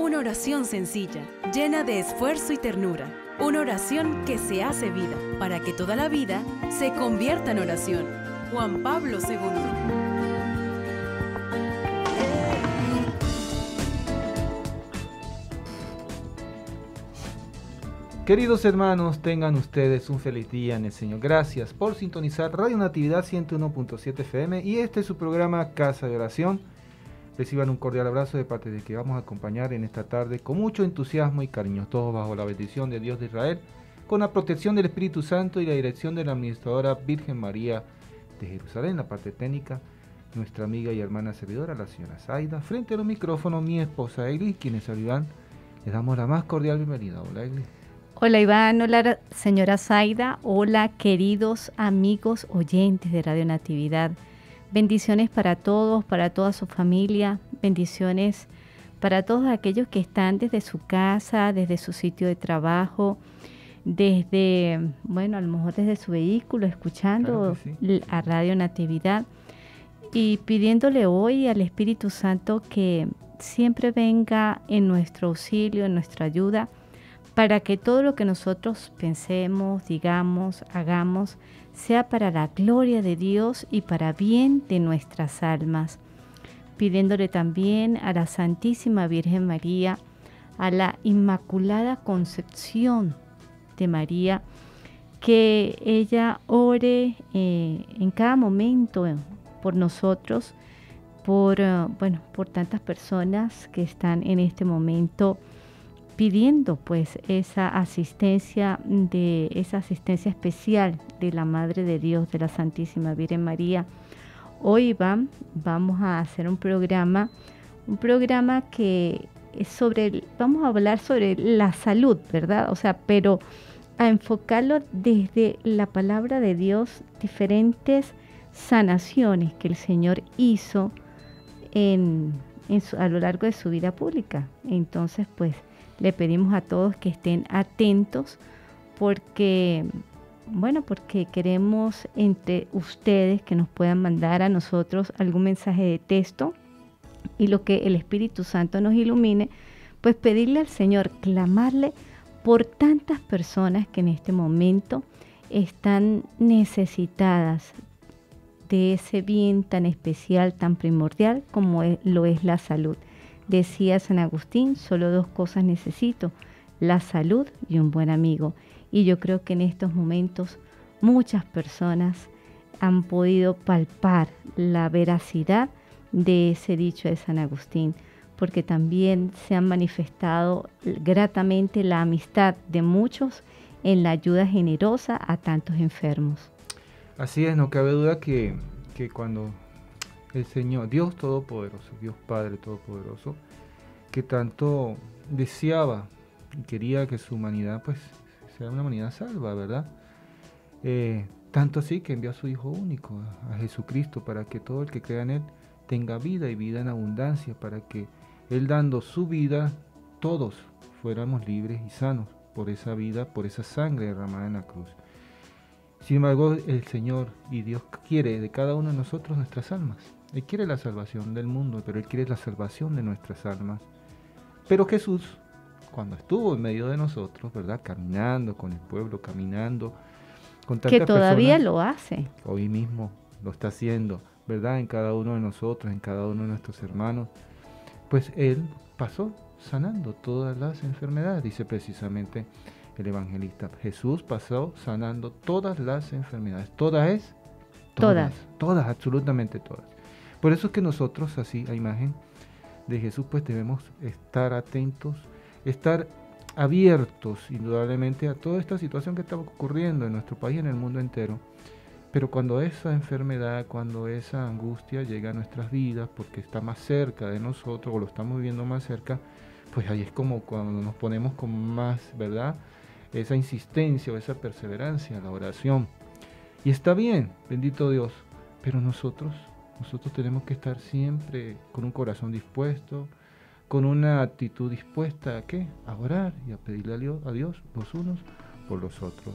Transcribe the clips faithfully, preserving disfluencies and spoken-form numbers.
una oración sencilla, llena de esfuerzo y ternura. Una oración que se hace vida, para que toda la vida se convierta en oración. Juan Pablo segundo. Queridos hermanos, tengan ustedes un feliz día en el Señor. Gracias por sintonizar Radio Natividad ciento uno punto siete F M y este es su programa Casa de Oración. Reciban un cordial abrazo de parte de que vamos a acompañar en esta tarde con mucho entusiasmo y cariño, todos bajo la bendición de Dios de Israel, con la protección del Espíritu Santo y la dirección de la administradora Virgen María de Jerusalén, la parte técnica, nuestra amiga y hermana servidora, la señora Zaida. Frente a los micrófonos, mi esposa Egli, quienes saludan, les damos la más cordial bienvenida. Hola, Egli. Hola Iván, hola señora Zaida, hola queridos amigos oyentes de Radio Natividad. Bendiciones para todos, para toda su familia, bendiciones para todos aquellos que están desde su casa, desde su sitio de trabajo, desde, bueno, a lo mejor desde su vehículo, escuchando claro sí. a Radio Natividad y pidiéndole hoy al Espíritu Santo que siempre venga en nuestro auxilio, en nuestra ayuda, para que todo lo que nosotros pensemos, digamos, hagamos, sea para la gloria de Dios y para bien de nuestras almas. Pidiéndole también a la Santísima Virgen María, a la Inmaculada Concepción de María, que ella ore eh, en cada momento eh, por nosotros, por, uh, bueno, por tantas personas que están en este momento pidiendo pues esa asistencia de esa asistencia especial de la Madre de Dios, de la Santísima Virgen María. Hoy van, vamos a hacer un programa, un programa que es sobre, vamos a hablar sobre la salud, ¿verdad? O sea, pero a enfocarlo desde la palabra de Dios, diferentes sanaciones que el Señor hizo en, en su, a lo largo de su vida pública. Entonces, pues, le pedimos a todos que estén atentos porque, bueno, porque queremos entre ustedes que nos puedan mandar a nosotros algún mensaje de texto y lo que el Espíritu Santo nos ilumine, pues pedirle al Señor, clamarle por tantas personas que en este momento están necesitadas de ese bien tan especial, tan primordial como es, lo es la salud. Decía San Agustín, solo dos cosas necesito, la salud y un buen amigo. Y yo creo que en estos momentos muchas personas han podido palpar la veracidad de ese dicho de San Agustín, porque también se han manifestado gratamente la amistad de muchos en la ayuda generosa a tantos enfermos. Así es, no cabe duda que, que cuando el Señor, Dios Todopoderoso, Dios Padre Todopoderoso, que tanto deseaba y quería que su humanidad pues sea una humanidad salva, ¿verdad? Eh, tanto así que envió a su Hijo único, a, a Jesucristo, para que todo el que crea en Él tenga vida y vida en abundancia, para que Él dando su vida, todos fuéramos libres y sanos por esa vida, por esa sangre derramada en la cruz. Sin embargo, el Señor y Dios quiere de cada uno de nosotros nuestras almas. Él quiere la salvación del mundo, pero Él quiere la salvación de nuestras almas. Pero Jesús, cuando estuvo en medio de nosotros, ¿verdad? Caminando con el pueblo, caminando con tantas que todavía personas, lo hace. Hoy mismo lo está haciendo, ¿verdad? En cada uno de nosotros, en cada uno de nuestros hermanos. Pues Él pasó sanando todas las enfermedades, dice precisamente el evangelista. Jesús pasó sanando todas las enfermedades. ¿Todas es? Todas. Todas, todas, absolutamente todas. Por eso es que nosotros, así, a imagen de Jesús, pues debemos estar atentos, estar abiertos, indudablemente, a toda esta situación que está ocurriendo en nuestro país y en el mundo entero. Pero cuando esa enfermedad, cuando esa angustia llega a nuestras vidas, porque está más cerca de nosotros, o lo estamos viviendo más cerca, pues ahí es como cuando nos ponemos con más, ¿verdad?, esa insistencia o esa perseverancia, la oración. Y está bien, bendito Dios, pero nosotros, nosotros tenemos que estar siempre con un corazón dispuesto, con una actitud dispuesta a ¿qué? A orar y a pedirle a Dios, a Dios los unos por los otros.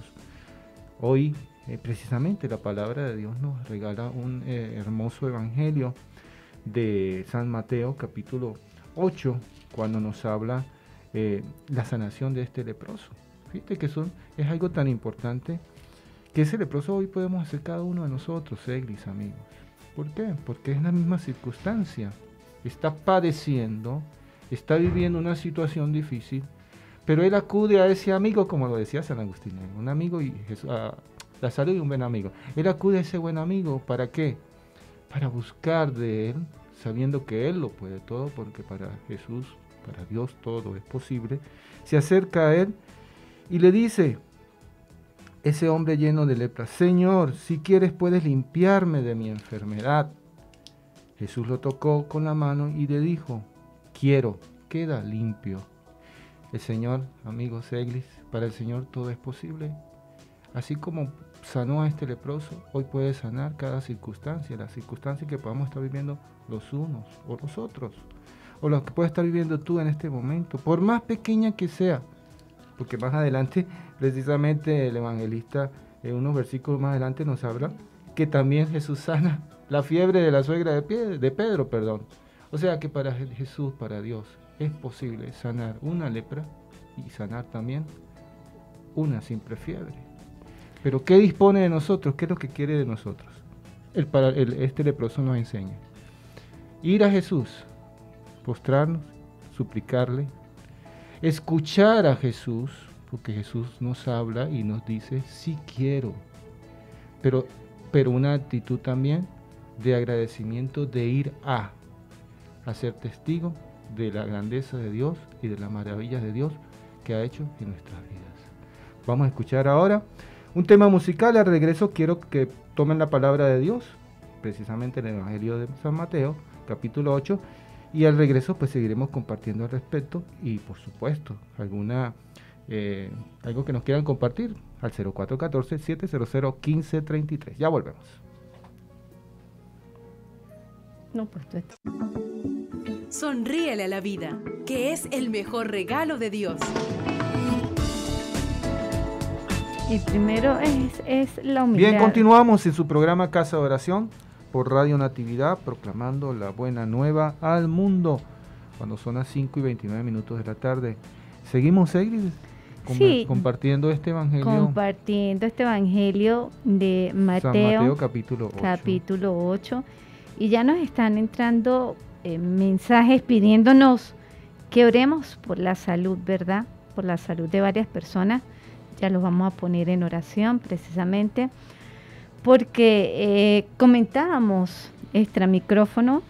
Hoy, eh, precisamente, la palabra de Dios nos regala un eh, hermoso evangelio de San Mateo, capítulo ocho, cuando nos habla eh, la sanación de este leproso. Fíjate que son, es algo tan importante que ese leproso hoy podemos hacer cada uno de nosotros, Eglis, amigos. ¿Por qué? Porque es la misma circunstancia. Está padeciendo, está viviendo una situación difícil, pero él acude a ese amigo, como lo decía San Agustín, un amigo y Jesús, a Lázaro y un buen amigo. Él acude a ese buen amigo, ¿para qué? Para buscar de él, sabiendo que él lo puede todo, porque para Jesús, para Dios todo es posible. Se acerca a él y le dice, ese hombre lleno de lepra, Señor, si quieres puedes limpiarme de mi enfermedad. Jesús lo tocó con la mano y le dijo, quiero, queda limpio. El Señor, amigos Eglis, para el Señor todo es posible. Así como sanó a este leproso, hoy puede sanar cada circunstancia, las circunstancias que podamos estar viviendo los unos o los otros, o las que puedes estar viviendo tú en este momento, por más pequeña que sea, porque más adelante, precisamente el evangelista, en unos versículos más adelante nos habla que también Jesús sana la fiebre de la suegra de, Pedro, de Pedro, perdón. O sea que para Jesús, para Dios, es posible sanar una lepra y sanar también una simple fiebre. Pero ¿qué dispone de nosotros? ¿Qué es lo que quiere de nosotros? El, para, el, este leproso nos enseña. Ir a Jesús, postrarnos, suplicarle, escuchar a Jesús, porque Jesús nos habla y nos dice, sí quiero, pero, pero una actitud también de agradecimiento, de ir a, a ser testigo de la grandeza de Dios y de las maravillas de Dios que ha hecho en nuestras vidas. Vamos a escuchar ahora un tema musical. Al regreso quiero que tomen la palabra de Dios, precisamente el Evangelio de San Mateo, capítulo ocho, y al regreso pues seguiremos compartiendo al respecto y por supuesto alguna eh, algo que nos quieran compartir al cero cuatro uno cuatro, siete cero cero, uno cinco tres tres. Ya volvemos. No, pues tú estás... Sonríele a la vida, que es el mejor regalo de Dios. Y primero es, es la humildad. Bien, continuamos en su programa Casa de Oración por Radio Natividad, proclamando la buena nueva al mundo, cuando son las cinco y veintinueve minutos de la tarde. Seguimos, Eglis, sí, compartiendo este evangelio. Compartiendo este evangelio de Mateo, San Mateo capítulo ocho. Capítulo ocho. Y ya nos están entrando eh, mensajes pidiéndonos que oremos por la salud, ¿verdad? Por la salud de varias personas. Ya los vamos a poner en oración precisamente porque eh, comentábamos extra micrófono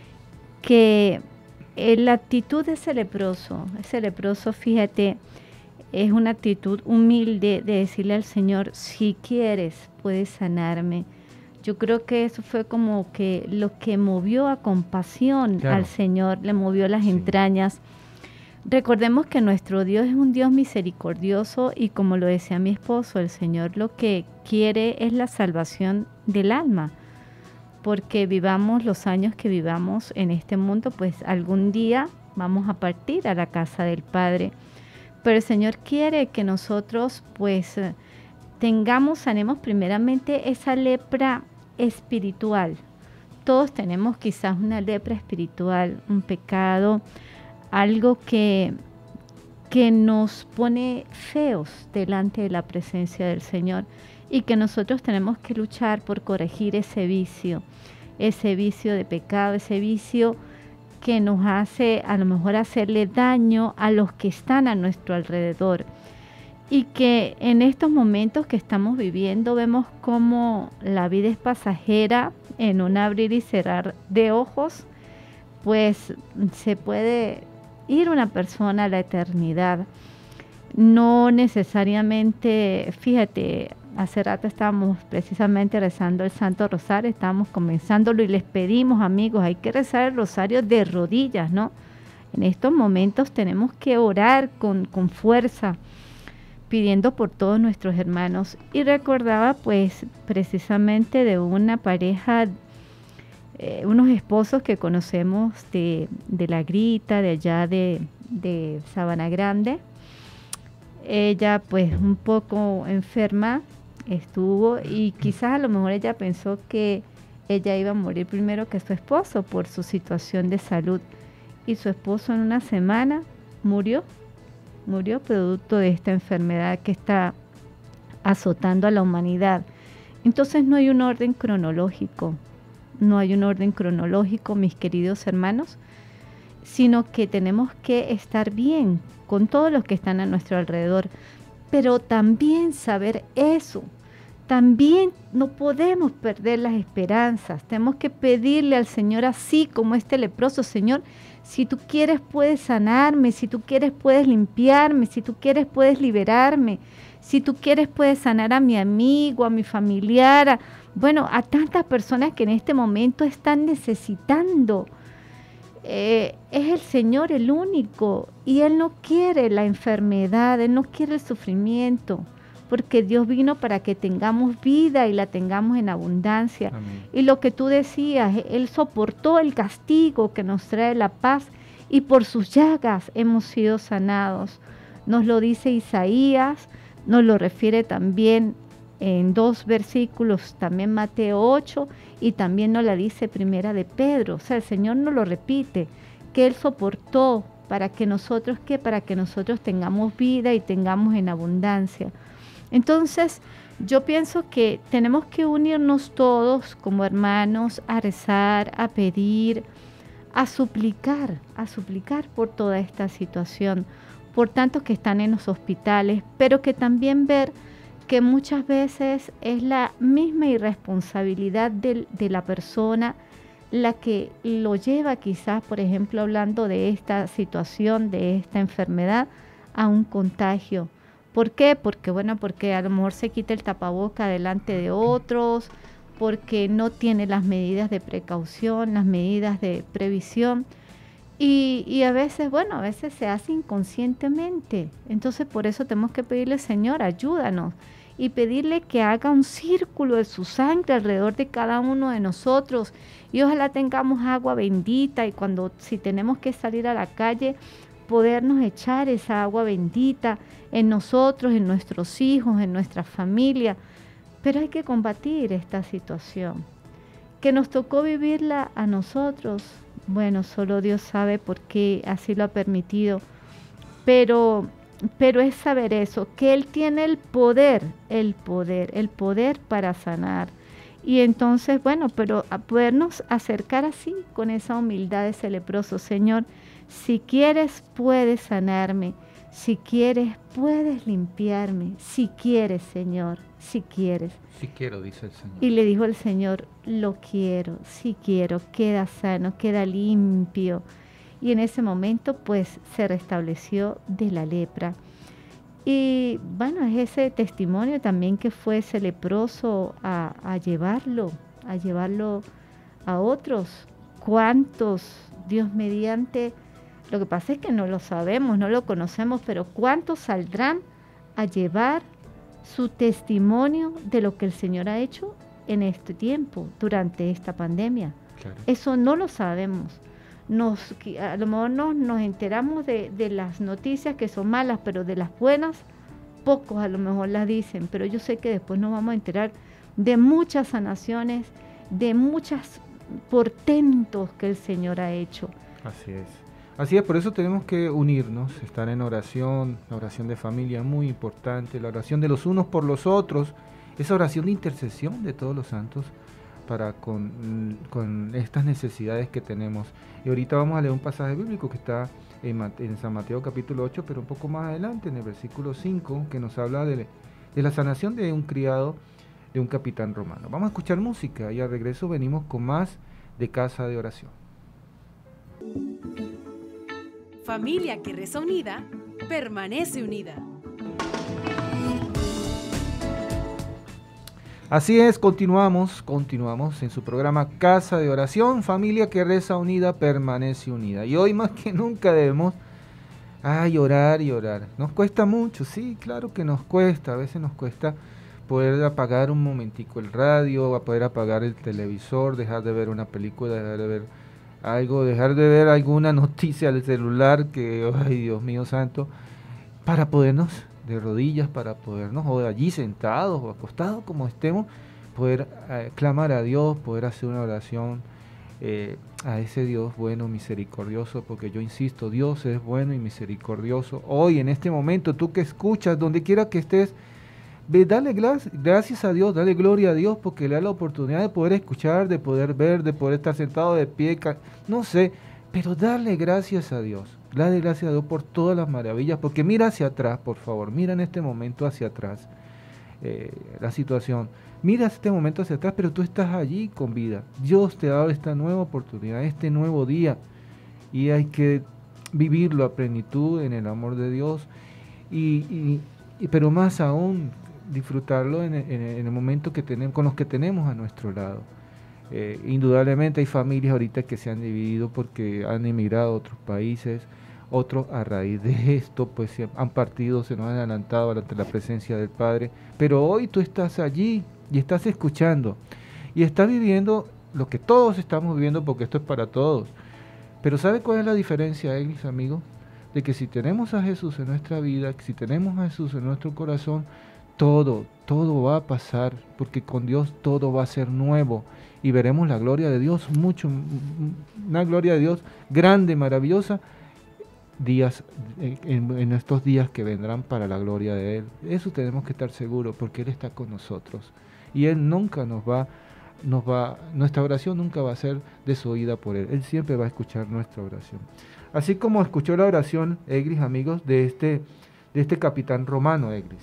que eh, la actitud de ese leproso, ese leproso, fíjate, es una actitud humilde de decirle al Señor, si quieres, puedes sanarme. Yo creo que eso fue como que lo que movió a compasión claro. al Señor, le movió las sí. entrañas. Recordemos que nuestro Dios es un Dios misericordioso y como lo decía mi esposo, el Señor lo que quiere es la salvación del alma, porque vivamos los años que vivamos en este mundo, pues algún día vamos a partir a la casa del Padre, pero el Señor quiere que nosotros pues tengamos, sanemos primeramente esa lepra espiritual. Todos tenemos quizás una lepra espiritual, un pecado, algo que, que nos pone feos delante de la presencia del Señor y que nosotros tenemos que luchar por corregir ese vicio, ese vicio de pecado, ese vicio que nos hace a lo mejor hacerle daño a los que están a nuestro alrededor. Y que en estos momentos que estamos viviendo vemos cómo la vida es pasajera, en un abrir y cerrar de ojos, pues se puede ir una persona a la eternidad. No necesariamente, fíjate, hace rato estábamos precisamente rezando el Santo Rosario, estábamos comenzándolo y les pedimos, amigos, hay que rezar el rosario de rodillas, ¿no? En estos momentos tenemos que orar con, con fuerza, pidiendo por todos nuestros hermanos. Y recordaba pues precisamente de una pareja, eh, unos esposos que conocemos de, de La Grita, de allá de, de Sabana Grande. Ella pues un poco enferma estuvo y quizás a lo mejor ella pensó que ella iba a morir primero que su esposo por su situación de salud. y su esposo en una semana murió, murió producto de esta enfermedad que está azotando a la humanidad. Entonces no hay un orden cronológico, no hay un orden cronológico, mis queridos hermanos, sino que tenemos que estar bien con todos los que están a nuestro alrededor, pero también saber eso. También no podemos perder las esperanzas, tenemos que pedirle al Señor, así como este leproso: Señor, si tú quieres puedes sanarme, si tú quieres puedes limpiarme, si tú quieres puedes liberarme, si tú quieres puedes sanar a mi amigo, a mi familiar, a, bueno, a tantas personas que en este momento están necesitando. Eh, es el Señor el único, y Él no quiere la enfermedad, Él no quiere el sufrimiento, porque Dios vino para que tengamos vida y la tengamos en abundancia. Amén. Y lo que tú decías, Él soportó el castigo que nos trae la paz, y por sus llagas hemos sido sanados. Nos lo dice Isaías, nos lo refiere también en dos versículos, también Mateo ocho, y también nos la dice Primera de Pedro. O sea, el Señor nos lo repite, que Él soportó para que nosotros, ¿qué? Para que nosotros tengamos vida y tengamos en abundancia. Entonces, yo pienso que tenemos que unirnos todos como hermanos a rezar, a pedir, a suplicar, a suplicar por toda esta situación, por tantos que están en los hospitales, pero que también ver que muchas veces es la misma irresponsabilidad de, de la persona la que lo lleva, quizás, por ejemplo, hablando de esta situación, de esta enfermedad, a un contagio. ¿Por qué? Porque, bueno, porque a lo mejor se quita el tapaboca delante de otros, porque no tiene las medidas de precaución, las medidas de previsión. Y, y a veces, bueno, a veces se hace inconscientemente. Entonces, por eso tenemos que pedirle: Señor, ayúdanos, y pedirle que haga un círculo de su sangre alrededor de cada uno de nosotros, y ojalá tengamos agua bendita, y cuando, si tenemos que salir a la calle, podernos echar esa agua bendita en nosotros, en nuestros hijos, en nuestra familia. Pero hay que combatir esta situación, que nos tocó vivirla a nosotros. Bueno, solo Dios sabe por qué así lo ha permitido, pero, pero es saber eso, que Él tiene el poder, el poder, el poder para sanar. Y entonces, bueno, pero a podernos acercar así, con esa humildad de ese leproso: Señor, si quieres puedes sanarme, si quieres puedes limpiarme, si quieres, Señor, si quieres. Si quiero, dice el Señor. Y le dijo el Señor: lo quiero, si quiero, queda sano, queda limpio. Y en ese momento pues se restableció de la lepra. Y bueno, es ese testimonio también que fue ese leproso a, a llevarlo, a llevarlo a otros. ¿Cuántos, Dios mediante? Lo que pasa es que no lo sabemos, no lo conocemos, pero ¿cuántos saldrán a llevar su testimonio de lo que el Señor ha hecho en este tiempo, durante esta pandemia? Claro. Eso no lo sabemos. Nos, a lo mejor nos, nos enteramos de, de las noticias que son malas, pero de las buenas, pocos a lo mejor las dicen, pero yo sé que después nos vamos a enterar de muchas sanaciones, de muchos portentos que el Señor ha hecho. Así es. Así es, por eso tenemos que unirnos, estar en oración, la oración de familia es muy importante, la oración de los unos por los otros, esa oración de intercesión de todos los santos para con, con estas necesidades que tenemos. Y ahorita vamos a leer un pasaje bíblico que está en, en San Mateo capítulo ocho, pero un poco más adelante, en el versículo cinco, que nos habla de, de la sanación de un criado de un capitán romano. Vamos a escuchar música y al regreso venimos con más de Casa de Oración. Familia que reza unida, permanece unida. Así es, continuamos, continuamos en su programa Casa de Oración, familia que reza unida, permanece unida. Y hoy más que nunca debemos ay, orar y orar. Nos cuesta mucho, sí, claro que nos cuesta, a veces nos cuesta poder apagar un momentico el radio, poder apagar el televisor, dejar de ver una película, dejar de ver algo, dejar de ver alguna noticia del celular, que, ay Dios mío santo, para podernos de rodillas, para podernos, o allí sentados o acostados como estemos, poder eh, clamar a Dios, poder hacer una oración eh, a ese Dios bueno, misericordioso, porque yo insisto, Dios es bueno y misericordioso. Hoy, en este momento, tú que escuchas, donde quiera que estés, ve, dale gracias a Dios, dale gloria a Dios, porque le da la oportunidad de poder escuchar, de poder ver, de poder estar sentado de pie, no sé, pero dale gracias a Dios. Dale gracias a Dios por todas las maravillas, porque mira hacia atrás, por favor, mira en este momento hacia atrás eh, la situación. Mira este momento hacia atrás, pero tú estás allí con vida. Dios te ha dado esta nueva oportunidad, este nuevo día, y hay que vivirlo a plenitud en el amor de Dios, y, y, y pero más aún disfrutarlo en, en, en el momento que tenemos, con los que tenemos a nuestro lado. Eh, indudablemente hay familias ahorita que se han dividido porque han emigrado a otros países. Otros a raíz de esto pues se han partido, se nos han adelantado ante la presencia del Padre, pero hoy tú estás allí y estás escuchando y estás viviendo lo que todos estamos viviendo, porque esto es para todos. Pero ¿sabe cuál es la diferencia, mis amigos? De que si tenemos a Jesús en nuestra vida, si tenemos a Jesús en nuestro corazón, todo, todo va a pasar, porque con Dios todo va a ser nuevo y veremos la gloria de Dios, mucho, una gloria de Dios grande, maravillosa, días en, en estos días que vendrán para la gloria de Él. Eso tenemos que estar seguros, porque Él está con nosotros y Él nunca nos va, nos va, nuestra oración nunca va a ser desoída por Él. Él siempre va a escuchar nuestra oración. Así como escuchó la oración, Eglis, amigos, de este, de este capitán romano, Eglis.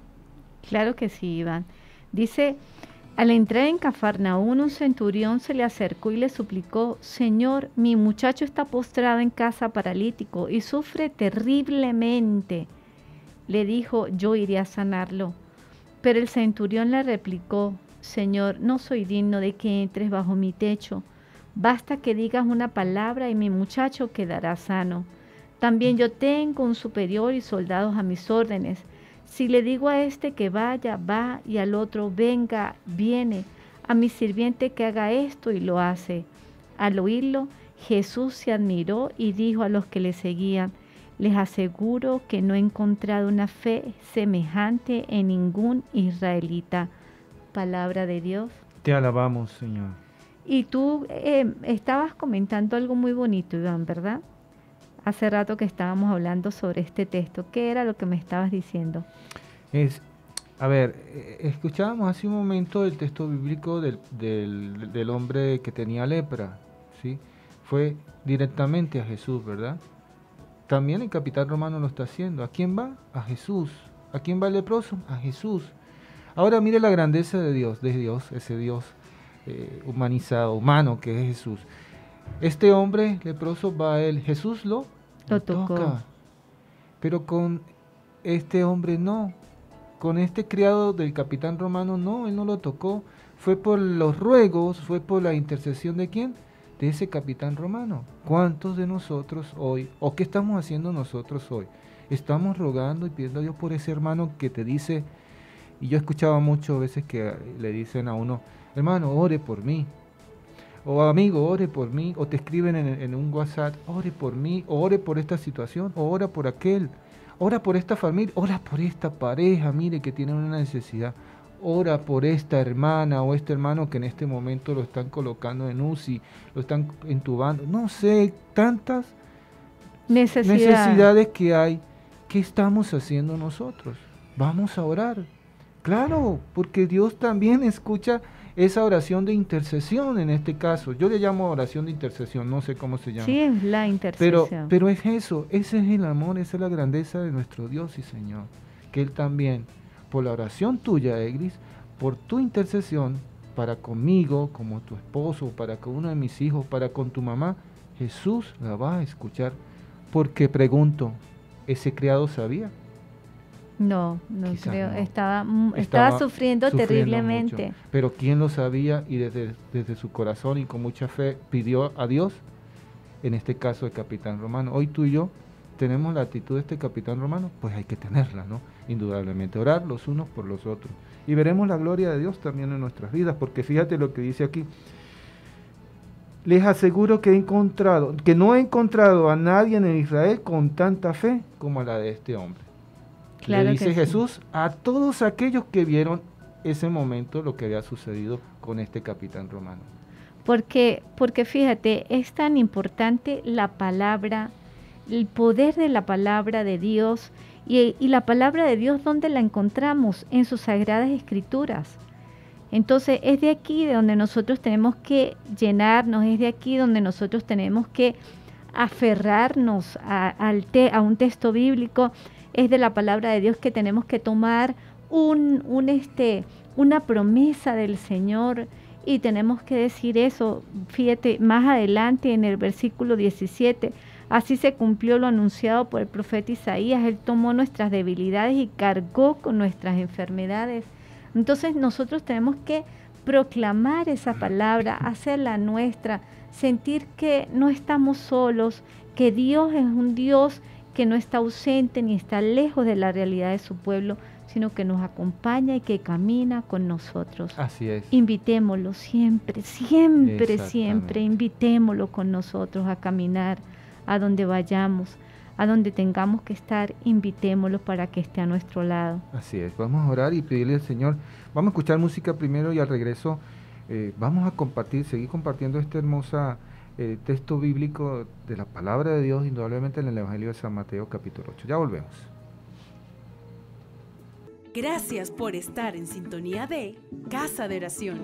Claro que sí, Iván. Dice: al entrar en Cafarnaún, un centurión se le acercó y le suplicó: Señor, mi muchacho está postrado en casa paralítico y sufre terriblemente. Le dijo: yo iré a sanarlo. Pero el centurión le replicó: Señor, no soy digno de que entres bajo mi techo. Basta que digas una palabra y mi muchacho quedará sano. También yo tengo un superior y soldados a mis órdenes. Si le digo a este que vaya, va, y al otro venga, viene, a mi sirviente que haga esto y lo hace. Al oírlo, Jesús se admiró y dijo a los que le seguían: les aseguro que no he encontrado una fe semejante en ningún israelita. Palabra de Dios. Te alabamos, Señor. Y tú eh, estabas comentando algo muy bonito, Iván, ¿verdad? Hace rato que estábamos hablando sobre este texto. ¿Qué era lo que me estabas diciendo? Es, a ver, escuchábamos hace un momento el texto bíblico del, del, del hombre que tenía lepra, ¿sí? Fue directamente a Jesús, ¿verdad? También el capitán romano lo está haciendo. ¿A quién va? A Jesús. ¿A quién va el leproso? A Jesús. Ahora mire la grandeza de Dios, de Dios, ese Dios eh, humanizado, humano que es Jesús. Este hombre leproso va a él, Jesús lo, lo tocó. toca, pero con este hombre no, con este criado del capitán romano no, él no lo tocó, fue por los ruegos, fue por la intercesión de quién, de ese capitán romano. ¿Cuántos de nosotros hoy, o qué estamos haciendo nosotros hoy? Estamos rogando y pidiendo a Dios por ese hermano que te dice, y yo he escuchado muchas veces que le dicen a uno: hermano, ore por mí. O amigo, ore por mí, o te escriben en, en un WhatsApp: ore por mí, o ore por esta situación, o ora por aquel, ora por esta familia, ora por esta pareja, mire que tienen una necesidad, ora por esta hermana o este hermano que en este momento lo están colocando en U C I, lo están entubando, no sé, tantas Necesidad. necesidades que hay. ¿Qué estamos haciendo nosotros? Vamos a orar, claro, porque Dios también escucha esa oración de intercesión en este caso. Yo le llamo oración de intercesión, no sé cómo se llama. Sí, es la intercesión. Pero, pero es eso, ese es el amor, esa es la grandeza de nuestro Dios y Señor. Que Él también, por la oración tuya, Eglis, por tu intercesión, para conmigo, como tu esposo, para con uno de mis hijos, para con tu mamá, Jesús la va a escuchar. Porque pregunto, ¿ese criado sabía? No, no Quizás creo. no. Estaba, estaba, Estaba sufriendo, sufriendo terriblemente. mucho. Pero ¿quién lo sabía? Y desde, desde su corazón y con mucha fe pidió a Dios, en este caso el capitán romano. Hoy tú y yo tenemos la actitud de este capitán romano, pues hay que tenerla, ¿no? Indudablemente, orar los unos por los otros. Y veremos la gloria de Dios también en nuestras vidas, porque fíjate lo que dice aquí. Les aseguro que he encontrado, que no he encontrado a nadie en Israel con tanta fe como la de este hombre. Claro. Le dice que Jesús sí. a todos aquellos que vieron ese momento, lo que había sucedido con este capitán romano. Porque, porque fíjate, es tan importante la palabra, el poder de la palabra de Dios. Y, y la palabra de Dios, ¿dónde la encontramos? En sus sagradas escrituras. Entonces es de aquí de donde nosotros tenemos que llenarnos, es de aquí donde nosotros tenemos que aferrarnos a, al te, a un texto bíblico. Es de la palabra de Dios que tenemos que tomar un, un este, una promesa del Señor y tenemos que decir eso. Fíjate, más adelante en el versículo diecisiete, así se cumplió lo anunciado por el profeta Isaías. Él tomó nuestras debilidades y cargó con nuestras enfermedades. Entonces nosotros tenemos que proclamar esa palabra, hacerla nuestra, sentir que no estamos solos, que Dios es un Dios que no está ausente ni está lejos de la realidad de su pueblo, sino que nos acompaña y que camina con nosotros. Así es. Invitémoslo siempre, siempre, siempre, invitémoslo con nosotros a caminar a donde vayamos, a donde tengamos que estar, invitémoslo para que esté a nuestro lado. Así es, vamos a orar y pedirle al Señor. Vamos a escuchar música primero y al regreso eh, vamos a compartir, seguir compartiendo este hermoso eh, texto bíblico de la palabra de Dios, indudablemente en el Evangelio de San Mateo capítulo ocho. Ya volvemos. Gracias por estar en sintonía de Casa de Oración.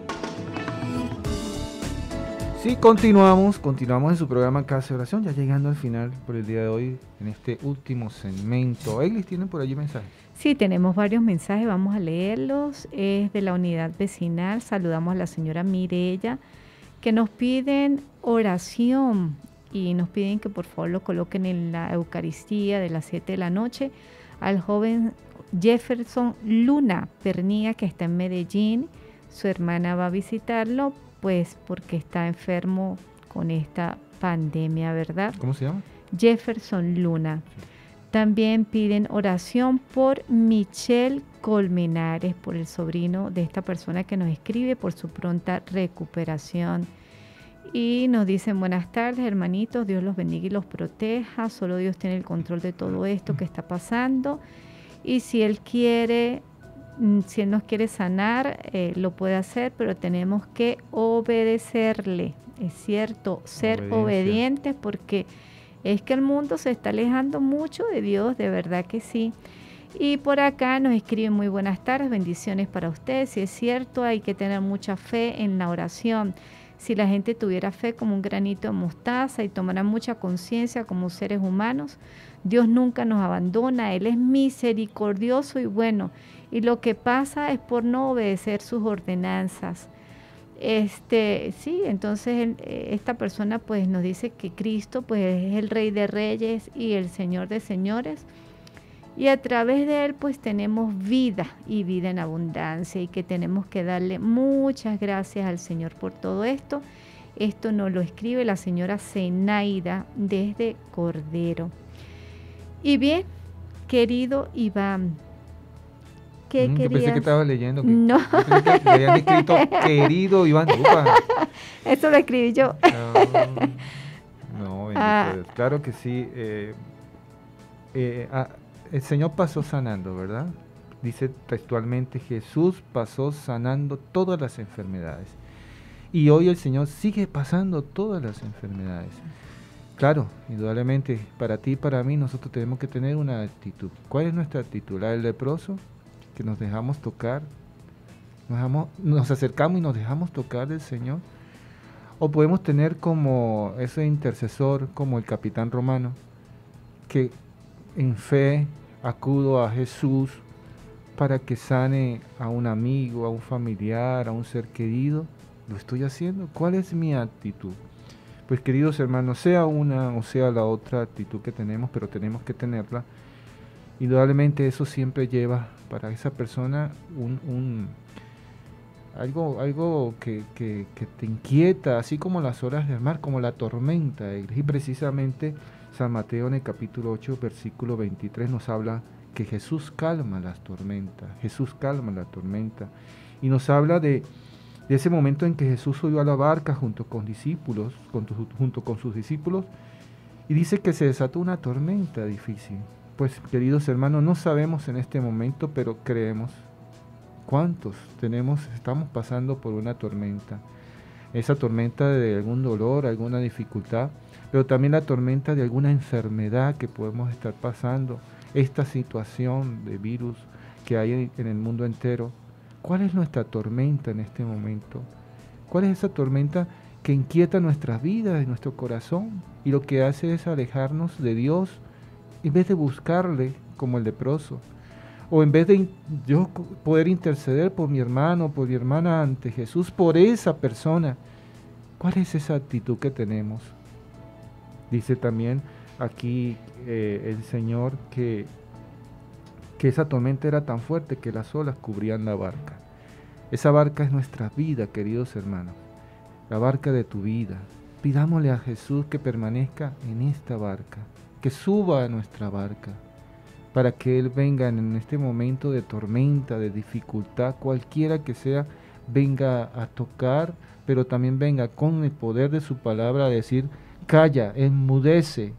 Sí, continuamos, continuamos en su programa Casa de Oración, ya llegando al final por el día de hoy, en este último segmento. Eglis, ¿tienen por allí mensajes? Sí, tenemos varios mensajes, vamos a leerlos. Es de la unidad vecinal, saludamos a la señora Mirella, que nos piden oración y nos piden que por favor lo coloquen en la Eucaristía de las siete de la noche al joven Jefferson Luna Pernía, que está en Medellín. Su hermana va a visitarlo, pues porque está enfermo con esta pandemia, ¿verdad? ¿Cómo se llama? Jefferson Luna. Sí. También piden oración por Michelle Colmenares, por el sobrino de esta persona que nos escribe, por su pronta recuperación. Y nos dicen, buenas tardes, hermanitos, Dios los bendiga y los proteja, solo Dios tiene el control de todo esto que está pasando. Y si Él quiere, si Él nos quiere sanar, eh, lo puede hacer, pero tenemos que obedecerle. Es cierto, ser Obediencia. obedientes, porque es que el mundo se está alejando mucho de Dios, de verdad que sí. Y por acá nos escriben, muy buenas tardes, bendiciones para ustedes. Si es cierto, hay que tener mucha fe en la oración. Si la gente tuviera fe como un granito de mostaza y tomara mucha conciencia como seres humanos, Dios nunca nos abandona, Él es misericordioso y bueno. Y lo que pasa es por no obedecer sus ordenanzas. Este, sí, entonces esta persona pues nos dice que Cristo pues es el Rey de Reyes y el Señor de Señores, y a través de Él pues tenemos vida y vida en abundancia, y que tenemos que darle muchas gracias al Señor por todo esto. Esto nos lo escribe la señora Zenaida desde Cordero. Y bien, querido Iván, ¿qué mm, querías? Yo pensé que estaba leyendo. Que, no. Yo pensé que le habían escrito querido Iván. Upa. Eso lo escribí yo. No, no bendito ah. Dios. Claro que sí. Eh, eh, ah, el Señor pasó sanando, ¿verdad? Dice textualmente, Jesús pasó sanando todas las enfermedades. Y hoy el Señor sigue pasando todas las enfermedades. Claro, indudablemente, para ti y para mí, nosotros tenemos que tener una actitud. ¿Cuál es nuestra actitud? La del leproso, que nos dejamos tocar, nos, dejamos, nos acercamos y nos dejamos tocar del Señor. O podemos tener como ese intercesor, como el capitán romano, que en fe acudo a Jesús para que sane a un amigo, a un familiar, a un ser querido. ¿Lo estoy haciendo? ¿Cuál es mi actitud? Pues queridos hermanos, sea una o sea la otra actitud que tenemos, pero tenemos que tenerla. Indudablemente eso siempre lleva para esa persona un, un algo, algo que, que, que te inquieta, así como las olas del mar, como la tormenta. Y precisamente San Mateo en el capítulo ocho, versículo veintitrés nos habla que Jesús calma las tormentas, Jesús calma la tormenta. Y nos habla de de ese momento en que Jesús subió a la barca junto con discípulos, con tu, junto con sus discípulos, y dice que se desató una tormenta difícil. Pues, queridos hermanos, no sabemos en este momento, pero creemos. ¿Cuántos tenemos, estamos pasando por una tormenta? esa tormenta de algún dolor, alguna dificultad, pero también la tormenta de alguna enfermedad que podemos estar pasando, esta situación de virus que hay en el mundo entero. ¿Cuál es nuestra tormenta en este momento? ¿Cuál es esa tormenta que inquieta nuestras vidas y nuestro corazón y lo que hace es alejarnos de Dios en vez de buscarle como el leproso? O en vez de yo poder interceder por mi hermano, por mi hermana ante Jesús, por esa persona, ¿cuál es esa actitud que tenemos? Dice también aquí eh, el Señor que, que esa tormenta era tan fuerte que las olas cubrían la barca. Esa barca es nuestra vida, queridos hermanos, la barca de tu vida. Pidámosle a Jesús que permanezca en esta barca, que suba a nuestra barca, para que Él venga en este momento de tormenta, de dificultad, cualquiera que sea, venga a tocar, pero también venga con el poder de su palabra a decir, calla, enmudece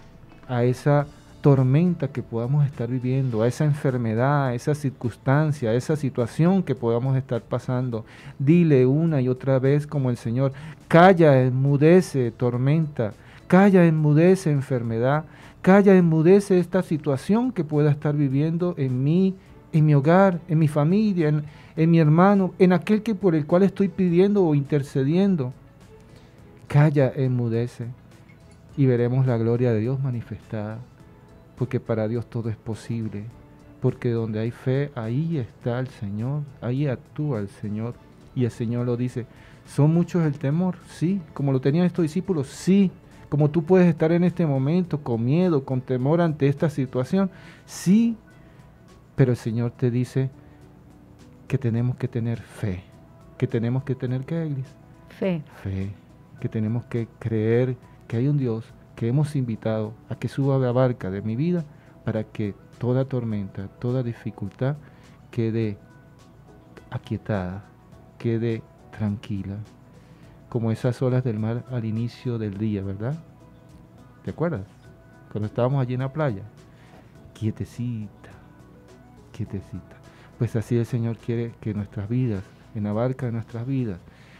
a esa tormenta que podamos estar viviendo, a esa enfermedad, a esa circunstancia, a esa situación que podamos estar pasando. Dile una y otra vez como el Señor, calla, enmudece tormenta, calla, enmudece enfermedad, calla, enmudece esta situación que pueda estar viviendo en mí, en mi hogar, en mi familia, en, en mi hermano, en aquel que por el cual estoy pidiendo o intercediendo. Calla, enmudece, y veremos la gloria de Dios manifestada, porque para Dios todo es posible, porque donde hay fe, ahí está el Señor, ahí actúa el Señor, y el Señor lo dice. ¿Son muchos el temor? Sí. ¿Como lo tenían estos discípulos? Sí. ¿Como tú puedes estar en este momento con miedo, con temor ante esta situación? Sí. Pero el Señor te dice que tenemos que tener fe, que tenemos que tener, ¿qué, Eglis? Fe. Fe, que tenemos que creer que hay un Dios que hemos invitado a que suba a la barca de mi vida para que toda tormenta, toda dificultad quede aquietada, quede tranquila, como esas olas del mar al inicio del día, ¿verdad? ¿Te acuerdas? Cuando estábamos allí en la playa, quietecita, quietecita. Pues así el Señor quiere que nuestras vidas, en la barca de nuestras vidas,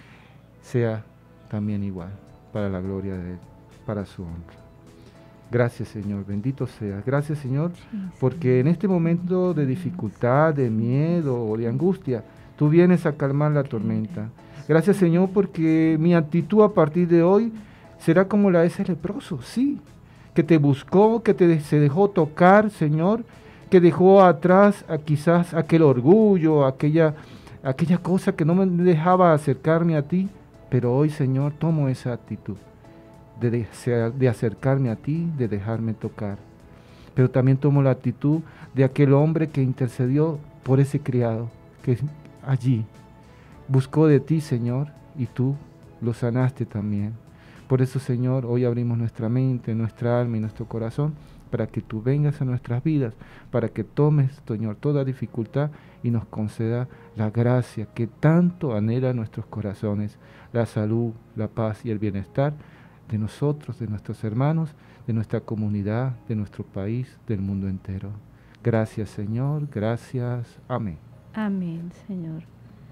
sea también igual, para la gloria de Él, para su honra. Gracias, Señor, bendito seas. Gracias, Señor, porque en este momento de dificultad, de miedo o de angustia, tú vienes a calmar la tormenta. Gracias, Señor, porque mi actitud a partir de hoy será como la de ese leproso, sí, que te buscó, que te, se dejó tocar, Señor, que dejó atrás a quizás aquel orgullo, aquella, aquella cosa que no me dejaba acercarme a ti, pero hoy, Señor, tomo esa actitud de, de, de acercarme a ti, de dejarme tocar. Pero también tomo la actitud de aquel hombre que intercedió por ese criado, que allí buscó de ti, Señor, y tú lo sanaste también. Por eso, Señor, hoy abrimos nuestra mente, nuestra alma y nuestro corazón para que tú vengas a nuestras vidas, para que tomes, Señor, toda dificultad y nos conceda la gracia que tanto anhela nuestros corazones, la salud, la paz y el bienestar de nosotros, de nuestros hermanos, de nuestra comunidad, de nuestro país, del mundo entero. Gracias, Señor, gracias. Amén. Amén, Señor.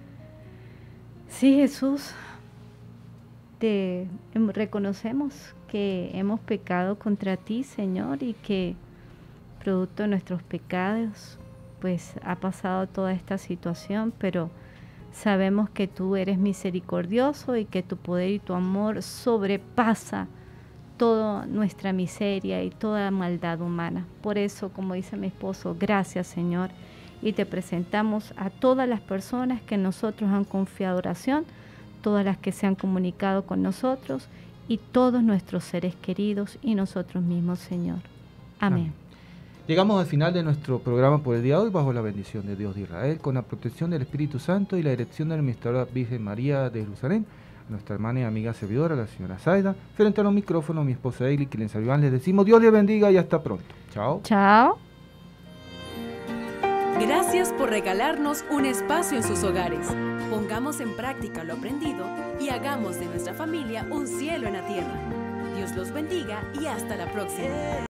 Sí, Jesús, te reconocemos que hemos pecado contra ti, Señor, y que producto de nuestros pecados, pues ha pasado toda esta situación, pero sabemos que tú eres misericordioso y que tu poder y tu amor sobrepasa toda nuestra miseria y toda maldad humana. Por eso, como dice mi esposo, gracias, Señor, y te presentamos a todas las personas que en nosotros han confiado oración, todas las que se han comunicado con nosotros y todos nuestros seres queridos y nosotros mismos, Señor. Amén. Amén. Llegamos al final de nuestro programa por el día de hoy bajo la bendición de Dios de Israel, con la protección del Espíritu Santo y la dirección de la Administradora Virgen María de Jerusalén, nuestra hermana y amiga servidora, la señora Zaida. Frente a los micrófonos, mi esposa Eglis, quien les saludan, les decimos Dios les bendiga y hasta pronto. Chao. Chao. Gracias por regalarnos un espacio en sus hogares. Pongamos en práctica lo aprendido y hagamos de nuestra familia un cielo en la tierra. Dios los bendiga y hasta la próxima.